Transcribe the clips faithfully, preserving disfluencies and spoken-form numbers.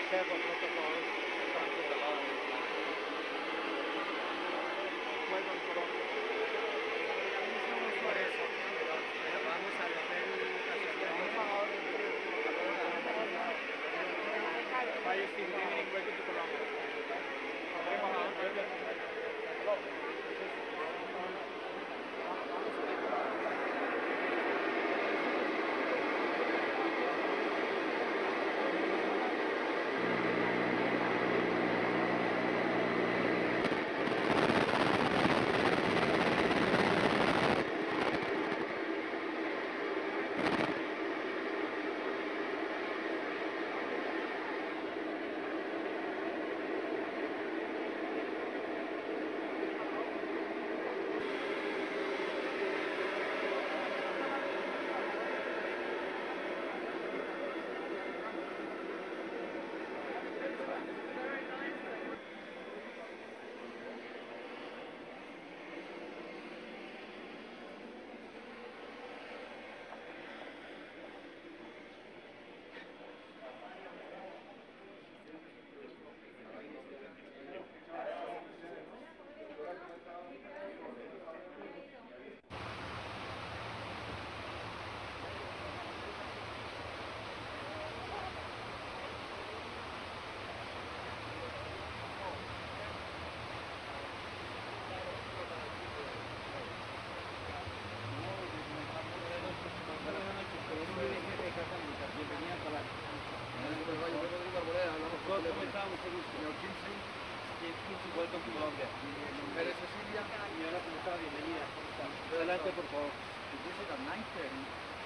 careful protocol. Por eso, pero vamos al hotel Bye, Steve. Good evening. Welcome to Colombia. Welcome to Colombia. Mujer Cecilia. Señora, ¿cómo está? Bienvenida. Adelante, por favor. This is at nine thirty.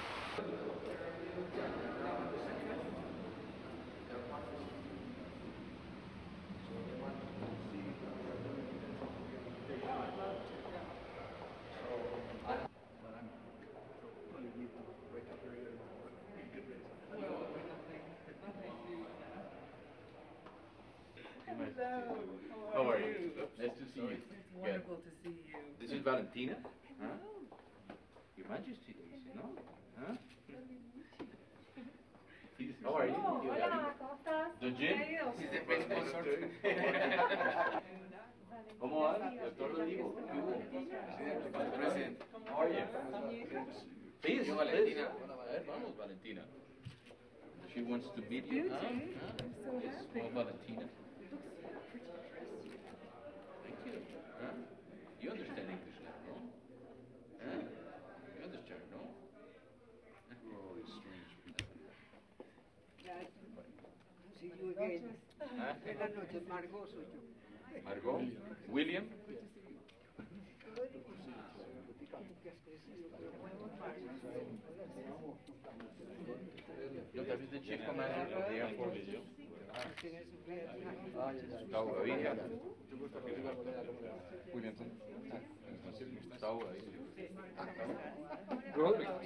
Hello. How are you? Nice to see you. It's wonderful to see you. This is Valentina. Huh? Your Majesty, dice, ¿no? Huh? How are you? Hola, ¿cómo estás? Don Jim? He's the best sponsor. ¿Cómo va, doctor Rodrigo? Vice President. How are you? Please, Yo, Valentina. A ver, vamos, Valentina. She wants to meet you. Huh? Huh? I'm so Yes, happy. well, Valentina. Thank you. Huh? You understand English now, no? Huh? You understand, no? Oh, it's strange people. See you again. Huh? Buenas noches, Margot soy yo. Margot? William? Yo también the chief commander of the Air Force. Gustavo Gaviria. Williamson. Gustavo Gaviria. Rodrigo.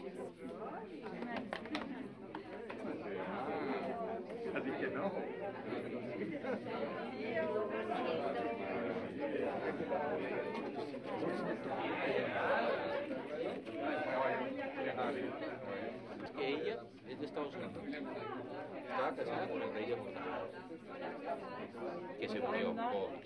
Así que no. Que ella es de Estados Unidos. Estaba casada con el rey de Jordania, que se murió pobre.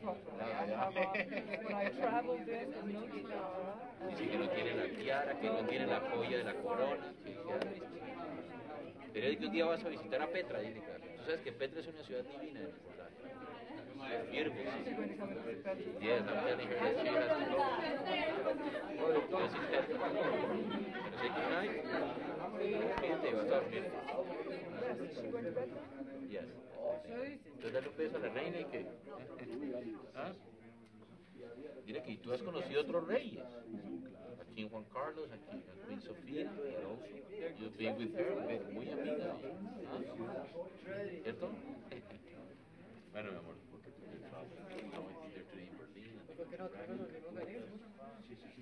Dice que no tiene la tiara, que no tiene la joya de la corona. Que ya, pero es que un día vas a visitar a Petra, dile, Carlos. Tú sabes que Petra es una ciudad divina en Jordania. Beautiful city. Yes, I'm telling her that she has to go. Yes, it's her. Pero say good night. Fíjate, vas a dormir. Yes. Entonces dale un beso a la reina y que... ¿Ah? Dile que tú has conocido otros reyes. A King Juan Carlos, a King a Queen Sofía, and also you've been with her, muy amiga. ¿Ah? ¿Cierto? Bueno, mi amor, porque tú tienes trabajo. No, I think they're today in Berlin. Sí, sí, sí.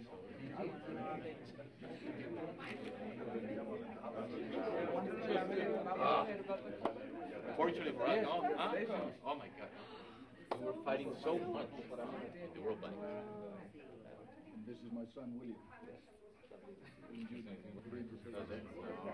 Ah, fortunately for us, no? Huh? Oh my God. We were fighting so much in the World Bank. This is my son, William. No sé.